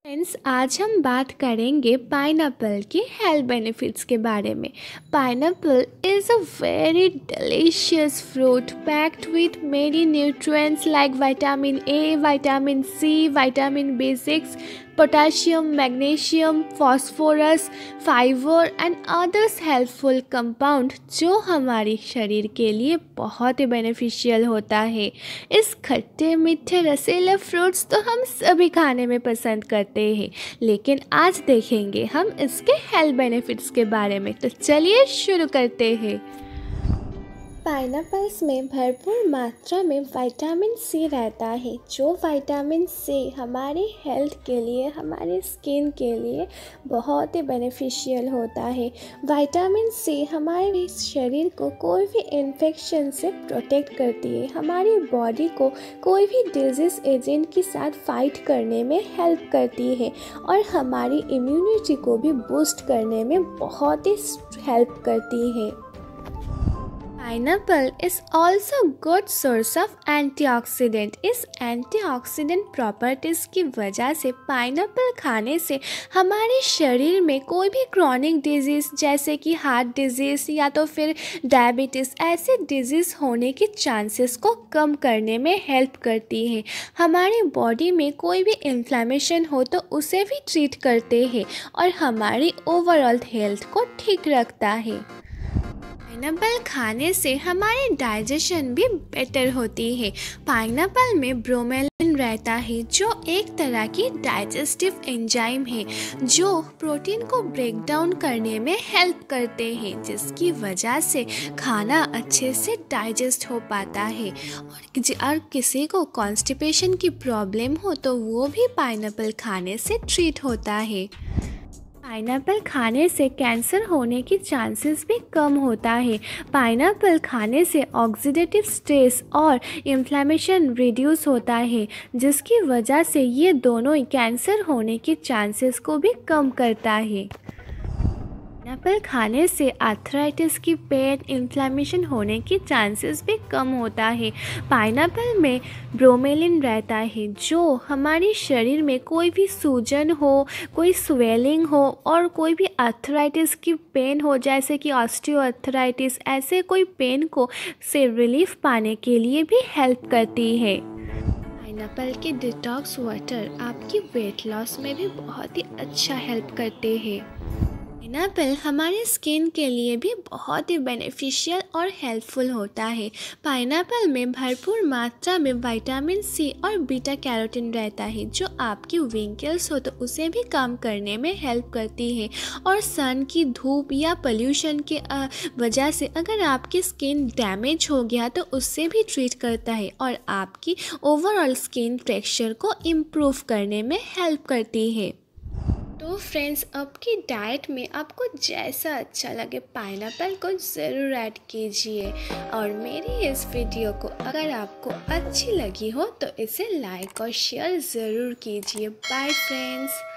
Friends, आज हम बात करेंगे पाइनएप्पल के हेल्थ बेनिफिट्स के बारे में। Pineapple is a very delicious fruit packed with many nutrients like vitamin A, vitamin C, vitamin B6, potassium, magnesium, phosphorus, fibre and others helpful compound जो हमारे शरीर के लिए बहुत ही बेनिफिशियल होता है। इस खट्टे मीठे रसीले फ्रूट्स तो हम सभी खाने में पसंद करते हैं, लेकिन आज देखेंगे हम इसके हेल्थ बेनिफिट्स के बारे में। तो चलिए शुरू करते हैं। पाइनएप्पल्स में भरपूर मात्रा में विटामिन सी रहता है, जो विटामिन सी हमारी हेल्थ के लिए, हमारी स्किन के लिए बहुत ही बेनिफिशियल होता है। विटामिन सी हमारे शरीर को कोई भी इन्फेक्शन से प्रोटेक्ट करती है, हमारी बॉडी को कोई भी डिजीज़ एजेंट के साथ फाइट करने में हेल्प करती है और हमारी इम्यूनिटी को भी बूस्ट करने में बहुत ही हेल्प करती है। Pineapple is also good source of antioxidant. इस एंटीऑक्सीडेंट प्रॉपर्टीज़ की वजह से पाइनएप्पल खाने से हमारे शरीर में कोई भी क्रॉनिक डिजीज़ जैसे कि हार्ट डिजीज़ या तो फिर डायबिटीज़ ऐसे डिजीज़ होने के चांसेस को कम करने में हेल्प करती है। हमारी बॉडी में कोई भी इन्फ्लेमेशन हो तो उसे भी ट्रीट करते हैं और हमारी ओवरऑल हेल्थ को ठीक रखता है। पाइनएप्पल खाने से हमारी डाइजेशन भी बेटर होती है। पाइनएप्पल में ब्रोमेलिन रहता है, जो एक तरह की डाइजेस्टिव एंजाइम है जो प्रोटीन को ब्रेक डाउन करने में हेल्प करते हैं, जिसकी वजह से खाना अच्छे से डाइजेस्ट हो पाता है। और किसी को कॉन्स्टिपेशन की प्रॉब्लम हो तो वो भी पाइनएप्पल खाने से ट्रीट होता है। पाइनएप्पल खाने से कैंसर होने की चांसेस भी कम होता है। पाइनएप्पल खाने से ऑक्सीडेटिव स्ट्रेस और इन्फ्लेमेशन रिड्यूस होता है, जिसकी वजह से ये दोनों कैंसर होने के चांसेस को भी कम करता है। पाइनएप्पल खाने से आर्थराइटिस की पेन, इन्फ्लेमेशन होने की चांसेस भी कम होता है। पाइनएप्पल में ब्रोमेलिन रहता है, जो हमारे शरीर में कोई भी सूजन हो, कोई स्वेलिंग हो और कोई भी आर्थराइटिस की पेन हो जैसे कि ऑस्टियोआर्थराइटिस, ऐसे कोई पेन को से रिलीफ पाने के लिए भी हेल्प करती है। पाइनएप्पल के डिटॉक्स वाटर आपकी वेट लॉस में भी बहुत ही अच्छा हेल्प करते हैं। पाइनएप्पल हमारे स्किन के लिए भी बहुत ही बेनिफिशियल और हेल्पफुल होता है। पाइनएप्पल में भरपूर मात्रा में विटामिन सी और बीटा कैरोटीन रहता है, जो आपकी विंकल्स हो तो उसे भी कम करने में हेल्प करती है और सन की धूप या पोल्यूशन के वजह से अगर आपकी स्किन डैमेज हो गया तो उससे भी ट्रीट करता है और आपकी ओवरऑल स्किन टेक्सचर को इम्प्रूव करने में हेल्प करती है। तो फ्रेंड्स, आपकी डाइट में आपको जैसा अच्छा लगे पाइनएप्पल को ज़रूर ऐड कीजिए और मेरी इस वीडियो को अगर आपको अच्छी लगी हो तो इसे लाइक और शेयर ज़रूर कीजिए। Bye friends.